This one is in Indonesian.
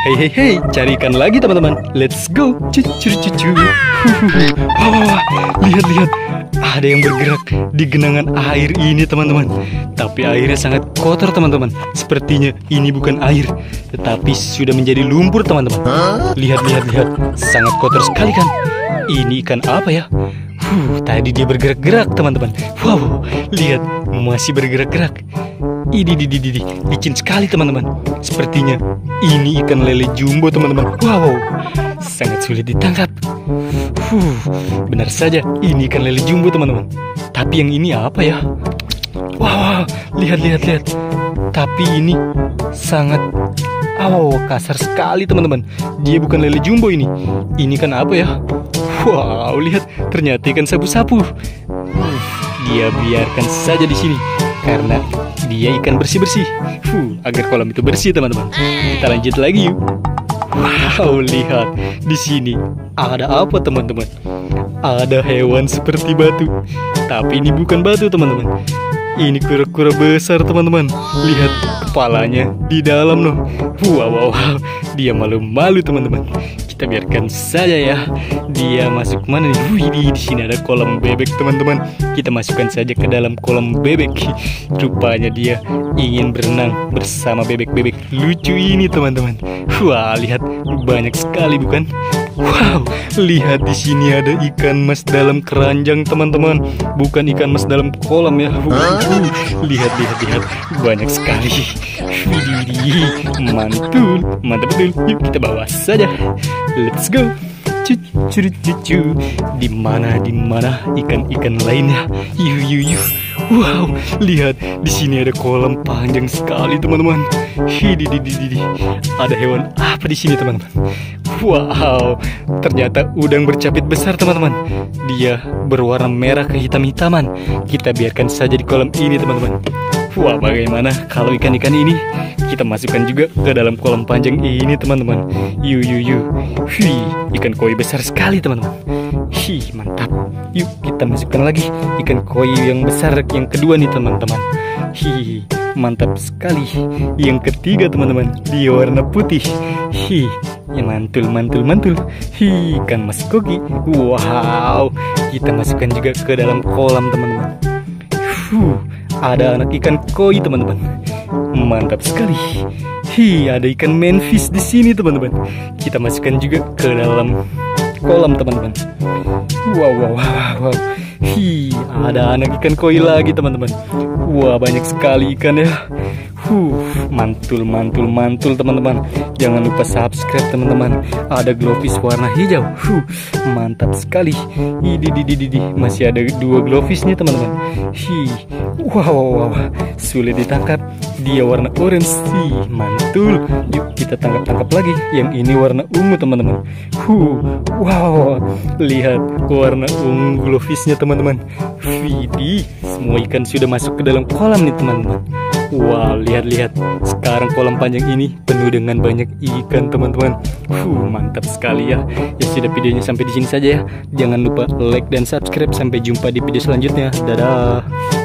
Hei, cari ikan lagi teman-teman. Let's go. Cucu. Wah, lihat. Ada yang bergerak di genangan air ini teman-teman. Tapi airnya sangat kotor teman-teman. Sepertinya ini bukan air, tetapi sudah menjadi lumpur teman-teman. Lihat. Sangat kotor sekali kan. Ini ikan apa ya? Tadi dia bergerak-gerak teman-teman. Wow, lihat masih bergerak-gerak. Ini licin sekali teman-teman. Sepertinya ini ikan lele jumbo teman-teman. Wow, sangat sulit ditangkap. Benar saja ini ikan lele jumbo teman-teman. Tapi yang ini apa ya? Wow, lihat. Tapi ini sangat kasar sekali teman-teman. Dia bukan lele jumbo ini. Ini kan apa ya? Wow, lihat, ternyata ikan sapu-sapu. Dia biarkan saja di sini karena dia ikan bersih-bersih. Agar kolam itu bersih teman-teman. Kita lanjut lagi yuk. Wow, lihat di sini ada apa teman-teman? Ada hewan seperti batu. Tapi ini bukan batu teman-teman. Ini kura-kura besar teman-teman. Lihat kepalanya di dalam loh. Wow. Dia malu-malu teman-teman. Kita biarkan saja ya. Dia masuk mana nih? Wih, di sini ada kolam bebek teman-teman. Kita masukkan saja ke dalam kolam bebek. Rupanya dia ingin berenang bersama bebek-bebek lucu ini teman-teman. Wah, lihat banyak sekali bukan? Wow, lihat di sini ada ikan mas dalam keranjang teman-teman. Bukan ikan mas dalam kolam ya. Lihat, banyak sekali. Mantap betul. Yuk kita bawa saja. Let's go. Cucu. Di mana ikan-ikan lainnya? Yuk. Wow, lihat di sini ada kolam panjang sekali teman-teman. Ada hewan apa di sini teman-teman? Wow, ternyata udang bercapit besar teman-teman. Dia berwarna merah kehitam-hitaman. Kita biarkan saja di kolam ini teman-teman. Wah, bagaimana kalau ikan-ikan ini kita masukkan juga ke dalam kolam panjang ini teman-teman. Yuk. Ikan koi besar sekali teman-teman. Mantap. Yuk kita masukkan lagi ikan koi yang besar yang kedua nih teman-teman. Mantap sekali. Yang ketiga teman-teman, dia warna putih. Ya mantul. Ikan mas koki. Wow, kita masukkan juga ke dalam kolam teman-teman. Ada anak ikan koi teman-teman. Mantap sekali. Ada ikan manfish di sini teman-teman. Kita masukkan juga ke dalam kolam teman-teman. Wow. Ada anak ikan koi lagi teman-teman. Wah, banyak sekali ikan ya. Mantul teman-teman. Jangan lupa subscribe teman-teman. Ada glowfish warna hijau. Mantap sekali. Masih ada 2 glowfish nih teman-teman. Wow. Sulit ditangkap. Dia warna orange. Mantul. Yuk kita tangkap lagi. Yang ini warna ungu teman-teman. Wow. Lihat warna ungu glowfishnya teman-teman. Semua ikan sudah masuk ke dalam kolam nih teman-teman. Wow, lihat. Sekarang kolam panjang ini penuh dengan banyak ikan teman-teman. Mantap sekali ya. Ya sudah, videonya sampai di sini saja ya. Jangan lupa like dan subscribe. Sampai jumpa di video selanjutnya. Dadah.